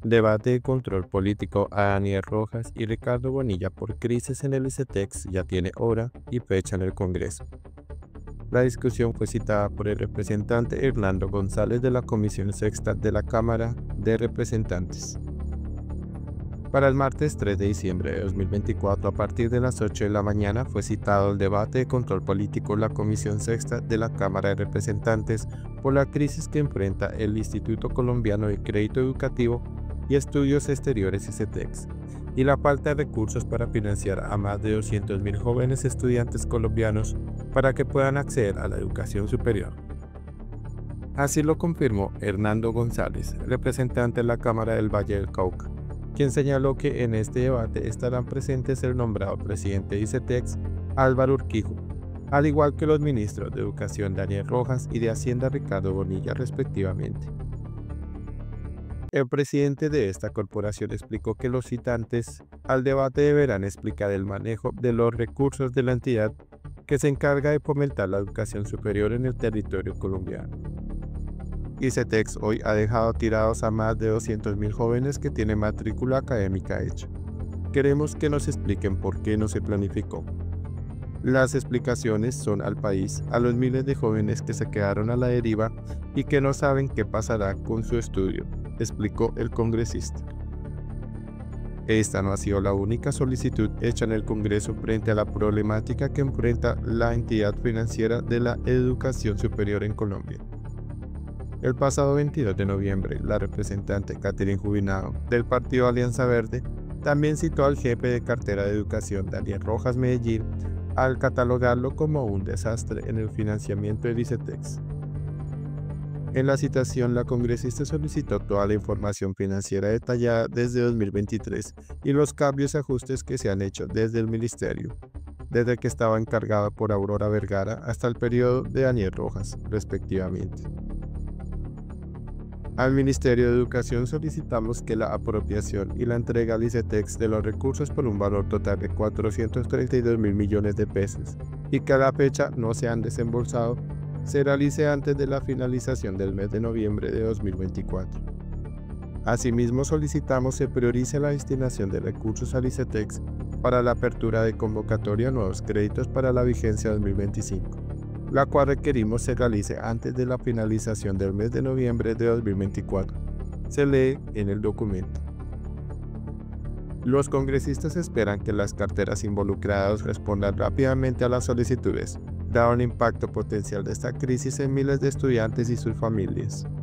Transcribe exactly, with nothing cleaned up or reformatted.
Debate de control político a Daniel Rojas y Ricardo Bonilla por crisis en el ICETEX ya tiene hora y fecha en el Congreso. La discusión fue citada por el representante Hernando González de la Comisión Sexta de la Cámara de Representantes. Para el martes tres de diciembre de dos mil veinticuatro, a partir de las ocho de la mañana, fue citado el debate de control político en la Comisión Sexta de la Cámara de Representantes por la crisis que enfrenta el Instituto Colombiano de Crédito Educativo y Estudios Exteriores ICETEX, y la falta de recursos para financiar a más de doscientos mil jóvenes estudiantes colombianos para que puedan acceder a la educación superior. Así lo confirmó Hernando González, representante de la Cámara del Valle del Cauca, quien señaló que en este debate estarán presentes el nombrado presidente de ICETEX, Álvaro Urquijo, al igual que los ministros de Educación Daniel Rojas y de Hacienda Ricardo Bonilla respectivamente. El presidente de esta corporación explicó que los citantes al debate deberán explicar el manejo de los recursos de la entidad que se encarga de fomentar la educación superior en el territorio colombiano. ICETEX hoy ha dejado tirados a más de doscientos mil jóvenes que tienen matrícula académica hecha. Queremos que nos expliquen por qué no se planificó. Las explicaciones son al país, a los miles de jóvenes que se quedaron a la deriva y que no saben qué pasará con su estudio, explicó el congresista. Esta no ha sido la única solicitud hecha en el Congreso frente a la problemática que enfrenta la entidad financiera de la educación superior en Colombia. El pasado veintidós de noviembre, la representante Catherine Jubinado, del partido Alianza Verde, también citó al jefe de cartera de educación Daniel Rojas Medellín al catalogarlo como un desastre en el financiamiento del ICETEX. En la citación, la congresista solicitó toda la información financiera detallada desde dos mil veintitrés y los cambios y ajustes que se han hecho desde el ministerio, desde que estaba encargado por Aurora Vergara hasta el periodo de Daniel Rojas, respectivamente. Al Ministerio de Educación solicitamos que la apropiación y la entrega al ICETEX de los recursos por un valor total de cuatrocientos treinta y dos mil millones de pesos y que a la fecha no se han desembolsado se realice antes de la finalización del mes de noviembre de dos mil veinticuatro. Asimismo, solicitamos se priorice la destinación de recursos al ICETEX para la apertura de convocatoria a nuevos créditos para la vigencia dos mil veinticinco, la cual requerimos se realice antes de la finalización del mes de noviembre de dos mil veinticuatro. Se lee en el documento. Los congresistas esperan que las carteras involucradas respondan rápidamente a las solicitudes, dado el impacto potencial de esta crisis en miles de estudiantes y sus familias.